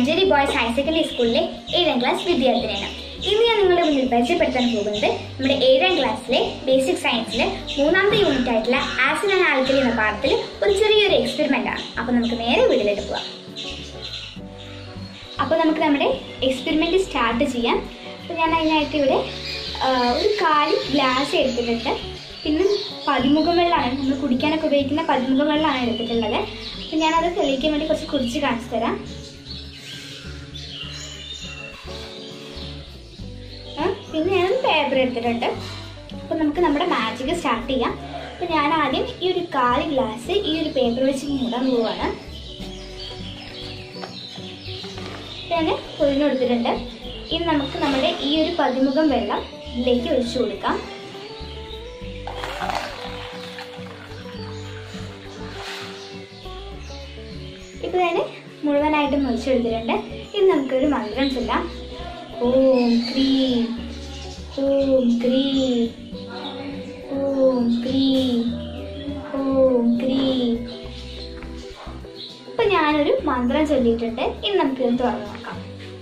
Manjeri boys higher secondary സ്കൂളിലെ 7ാം class വിദ്യാർത്ഥിനിയാണ്. ഇന്ന് ഞാൻ നിങ്ങളുടെ മുന്നിൽ പരിചയപ്പെടുത്താൻ പോകുന്നത് നമ്മുടെ 7ാം ക്ലാസ്സിലെ ബേസിക് സയൻസിലെ 3ാമത്തെ യൂണിറ്റ് ആയിട്ടുള്ള ആസിഡ് ആൻഡ് ആൽക്കലി എന്ന പാഠത്തിൽ ഒരു ചെറിയൊരു എക്സ്പെരിമെന്റ് ആണ്. അപ്പോൾ നമുക്ക് നേരെ വീട്ടിലേക്ക് പോവാം. അപ്പോൾ നമുക്ക് നമ്മുടെ എക്സ്പെരിമെന്റ് സ്റ്റാർട്ട് ചെയ്യാം. അപ്പോൾ ഞാൻ അതിനായിട്ട് ഇവിടെ ഒരു കാലി ഗ്ലാസ് എടുത്തിട്ടുണ്ട്. പിന്നെ പതിമുഖം വെള്ളമാണ്, നമ്മൾ കുടിക്കാനൊക്കെ ഉപയോഗിക്കുന്ന പതിമുഖം വെള്ളമാണ് എടുത്തിട്ടുള്ളത്. അപ്പം ഞാനത് തെളിയിക്കാൻ വേണ്ടി കുറച്ച് കുടിച്ച് കാണിച്ചു തരാം. പിന്നെ ഞാനൊരു പേപ്പർ എടുത്തിട്ടുണ്ട്. അപ്പം നമുക്ക് നമ്മുടെ മാജിക് സ്റ്റാർട്ട് ചെയ്യാം. അപ്പം ഞാൻ ആദ്യം ഈ ഒരു കാലി ഗ്ലാസ് ഈ ഒരു പേപ്പർ വെച്ച് മൂടാൻ പോവാണ്. ഞാൻ പൊതിഞ്ഞു കൊടുത്തിട്ടുണ്ട്. ഇനി നമുക്ക് നമ്മുടെ ഈ ഒരു പതിമുഖം വെള്ളം ഇതിലേക്ക് ഒഴിച്ചു കൊടുക്കാം. ഇപ്പൊ ഞാൻ മുഴുവനായിട്ടും ഒഴിച്ചു കൊടുത്തിട്ടുണ്ട്. ഇനി നമുക്കൊരു മന്ത്രം ചൊല്ലാം. ഓം ക്രീം ഓം ക്രീം ഓം ക്രീം ഓം ക്രീം. ഇപ്പൊ ഞാനൊരു മന്ത്രം ചൊല്ലിയിട്ടുണ്ട്. ഇനി നമുക്കിത് തുറന്നു നോക്കാം.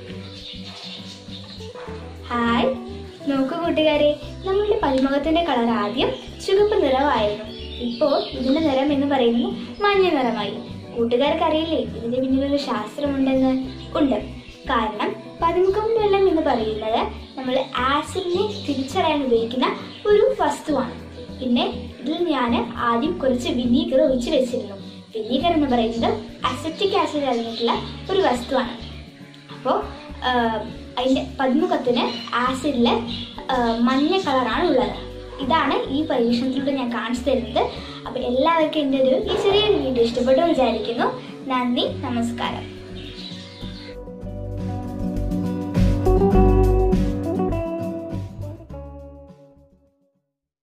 ഹായ്, നോക്കൂ കൂട്ടുകാരെ, നമ്മളുടെ പതിമുഖത്തിന്റെ കളർ ആദ്യം ചുവപ്പ് നിറമായിരുന്നു. ഇപ്പോൾ ഇതിന്റെ നിറം എന്ന് പറയുന്നത് മഞ്ഞ നിറമായി. കൂട്ടുകാർക്ക് അറിയില്ലേ ഇതിന്റെ പിന്നിലൊരു ശാസ്ത്രമുണ്ടെന്ന്? ഉണ്ട്. കാരണം പതിമുഖം വെള്ളം എന്ന് പറയുന്നത് നമ്മൾ ആസിഡിനെ തിരിച്ചറിയാൻ ഉപയോഗിക്കുന്ന ഒരു വസ്തുവാണ്. പിന്നെ ഇതിൽ ഞാൻ ആദ്യം കുറച്ച് വിനീഗർ ഒഴിച്ച് വെച്ചിരുന്നു. വിനീഗർ എന്ന് പറയുന്നത് അസെറ്റിക് ആസിഡ് അടങ്ങിയിട്ടുള്ള ഒരു വസ്തുവാണ്. അപ്പോൾ അതിൻ്റെ പതിമുഖത്തിന് ആസിഡില് മഞ്ഞ കളറാണ് ഉള്ളത്. ഇതാണ് ഈ പരീക്ഷണത്തിലൂടെ ഞാൻ കാണിച്ചു തരുന്നത്. അപ്പോൾ എല്ലാവർക്കും എൻ്റെ ഈ ചെറിയൊരു വീഡിയോ ഇഷ്ടപ്പെട്ടു വിചാരിക്കുന്നു. നന്ദി, നമസ്കാരം.